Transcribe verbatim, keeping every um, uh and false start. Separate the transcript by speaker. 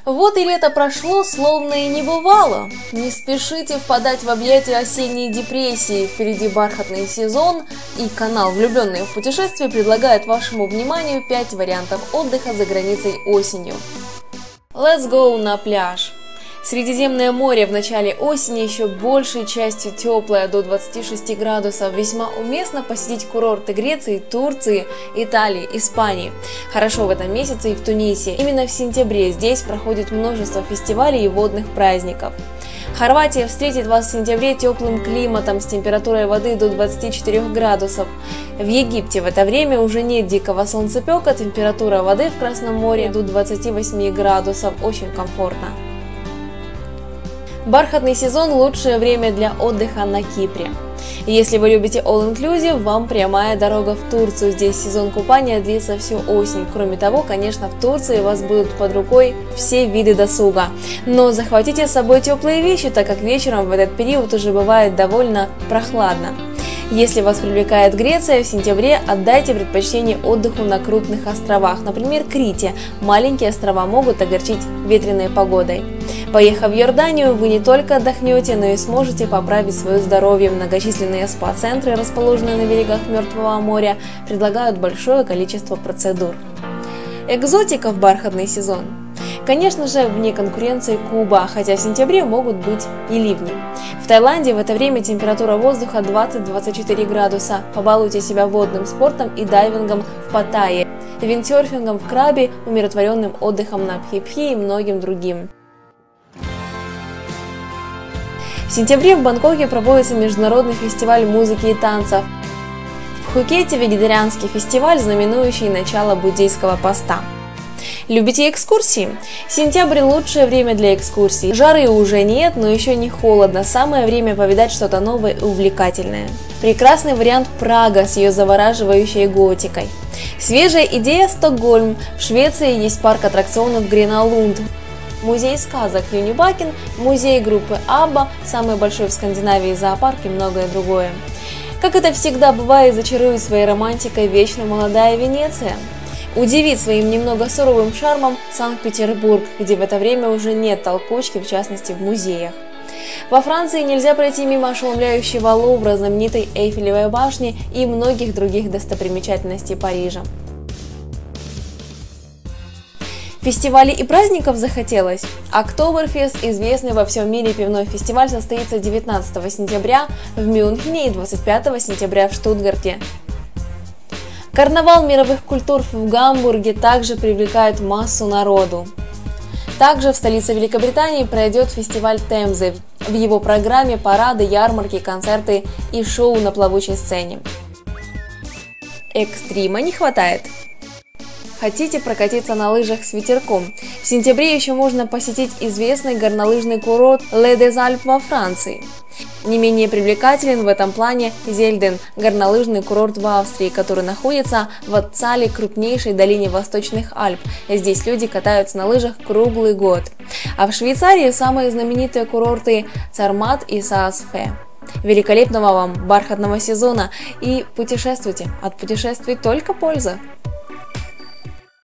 Speaker 1: Вот и лето прошло, словно и не бывало. Не спешите впадать в объятия осенней депрессии. Впереди бархатный сезон, и канал «Влюбленные в путешествия» предлагает вашему вниманию пять вариантов отдыха за границей осенью. Let's go на пляж. Средиземное море в начале осени еще большей частью теплое, до двадцати шести градусов. Весьма уместно посетить курорты Греции, Турции, Италии, Испании. Хорошо в этом месяце и в Тунисе. Именно в сентябре здесь проходит множество фестивалей и водных праздников. Хорватия встретит вас в сентябре теплым климатом с температурой воды до двадцати четырёх градусов. В Египте в это время уже нет дикого солнцепека, температура воды в Красном море до двадцати восьми градусов, очень комфортно. Бархатный сезон – лучшее время для отдыха на Кипре. Если вы любите all-inclusive, вам прямая дорога в Турцию. Здесь сезон купания длится всю осень. Кроме того, конечно, в Турции у вас будут под рукой все виды досуга. Но захватите с собой теплые вещи, так как вечером в этот период уже бывает довольно прохладно. Если вас привлекает Греция, в сентябре отдайте предпочтение отдыху на крупных островах, например, Крите. Маленькие острова могут огорчить ветреной погодой. Поехав в Иорданию, вы не только отдохнете, но и сможете поправить свое здоровье. Многочисленные спа-центры, расположенные на берегах Мертвого моря, предлагают большое количество процедур. Экзотика в бархатный сезон. Конечно же, вне конкуренции Куба, хотя в сентябре могут быть и ливни. В Таиланде в это время температура воздуха двадцать-двадцать четыре градуса. Побалуйте себя водным спортом и дайвингом в Паттайе, виндсерфингом в Крабе, умиротворенным отдыхом на Пхи-Пхи и многим другим. В сентябре в Бангкоке проводится международный фестиваль музыки и танцев. В Пхукете вегетарианский фестиваль, знаменующий начало буддийского поста. Любите экскурсии? Сентябрь – лучшее время для экскурсий. Жары уже нет, но еще не холодно. Самое время повидать что-то новое и увлекательное. Прекрасный вариант Прага с ее завораживающей готикой. Свежая идея – Стокгольм. В Швеции есть парк аттракционов Грена Лунд. Музей сказок Юнибакен, музей группы Абба, самый большой в Скандинавии зоопарк и многое другое. Как это всегда бывает, зачарует своей романтикой вечно молодая Венеция. Удивит своим немного суровым шармом Санкт-Петербург, где в это время уже нет толкучки, в частности в музеях. Во Франции нельзя пройти мимо ошеломляющего Лувра, знаменитой Эйфелевой башни и многих других достопримечательностей Парижа. Фестивалей и праздников захотелось? Октоберфест, известный во всем мире пивной фестиваль, состоится девятнадцатого сентября в Мюнхене и двадцать пятого сентября в Штутгарте. Карнавал мировых культур в Гамбурге также привлекает массу народу. Также в столице Великобритании пройдет фестиваль Темзы. В его программе парады, ярмарки, концерты и шоу на плавучей сцене. Экстрима не хватает? Хотите прокатиться на лыжах с ветерком? В сентябре еще можно посетить известный горнолыжный курорт Les Deux Alpes во Франции. Не менее привлекателен в этом плане Зельден, горнолыжный курорт в Австрии, который находится в Апцале, крупнейшей долине Восточных Альп. Здесь люди катаются на лыжах круглый год. А в Швейцарии самые знаменитые курорты Цармат и Саасфе. Великолепного вам бархатного сезона и путешествуйте! От путешествий только польза!